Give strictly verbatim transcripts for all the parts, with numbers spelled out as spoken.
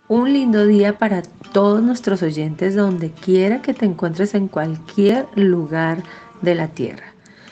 Un lindo día para todos nuestros oyentes, donde quiera que te encuentres en cualquier lugar de la tierra.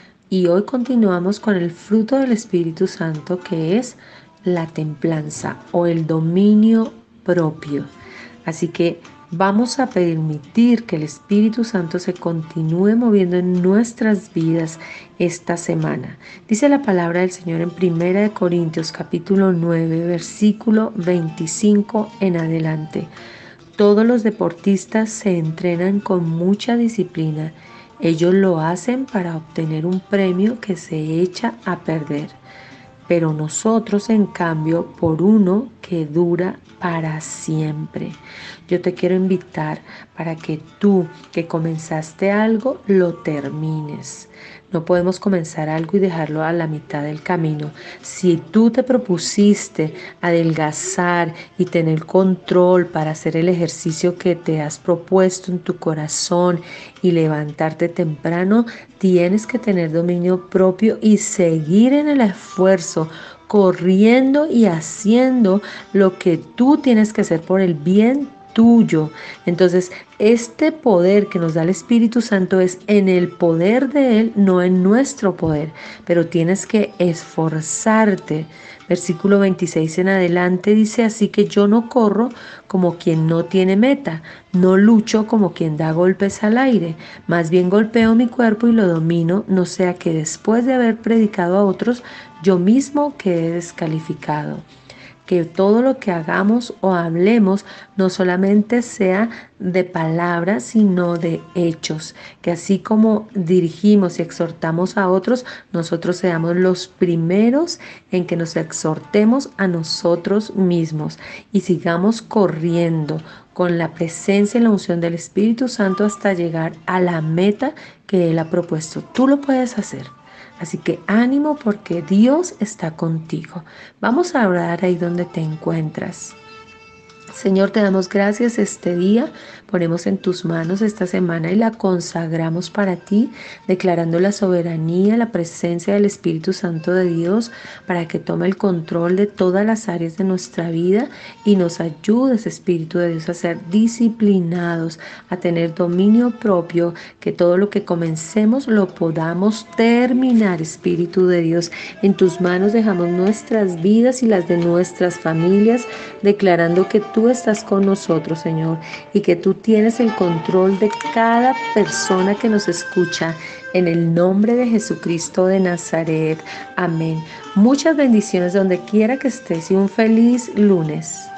Y hoy continuamos con el fruto del Espíritu Santo, que es la templanza o el dominio propio. Así que vamos a permitir que el Espíritu Santo se continúe moviendo en nuestras vidas esta semana. Dice la palabra del Señor en Primera de Corintios capítulo nueve, versículo veinticinco en adelante. Todos los deportistas se entrenan con mucha disciplina. Ellos lo hacen para obtener un premio que se echa a perder. Pero nosotros, en cambio, por uno que dura para siempre. Yo te quiero invitar para que tú, que comenzaste algo, lo termines. No podemos comenzar algo y dejarlo a la mitad del camino. Si tú te propusiste adelgazar y tener control para hacer el ejercicio que te has propuesto en tu corazón y levantarte temprano, tienes que tener dominio propio y seguir en el esfuerzo, corriendo y haciendo lo que tú tienes que hacer por el bien tuyo. Entonces, este poder que nos da el Espíritu Santo es en el poder de Él, no en nuestro poder, pero tienes que esforzarte. Versículo veintiséis en adelante dice: así que yo no corro como quien no tiene meta, no lucho como quien da golpes al aire, más bien golpeo mi cuerpo y lo domino, no sea que después de haber predicado a otros, yo mismo quede descalificado. Que todo lo que hagamos o hablemos no solamente sea de palabras, sino de hechos. Que así como dirigimos y exhortamos a otros, nosotros seamos los primeros en que nos exhortemos a nosotros mismos y sigamos corriendo con la presencia y la unción del Espíritu Santo hasta llegar a la meta que Él ha propuesto. Tú lo puedes hacer. Así que ánimo, porque Dios está contigo. Vamos a orar ahí donde te encuentras. Señor, te damos gracias este día, ponemos en tus manos esta semana y la consagramos para ti, declarando la soberanía, la presencia del Espíritu Santo de Dios para que tome el control de todas las áreas de nuestra vida y nos ayudes, Espíritu de Dios, a ser disciplinados, a tener dominio propio, que todo lo que comencemos lo podamos terminar, Espíritu de Dios. En tus manos dejamos nuestras vidas y las de nuestras familias, declarando que tú estás con nosotros, Señor, y que tú tienes el control de cada persona que nos escucha. En el nombre de Jesucristo de Nazaret. Amén. Muchas bendiciones donde quiera que estés y un feliz lunes.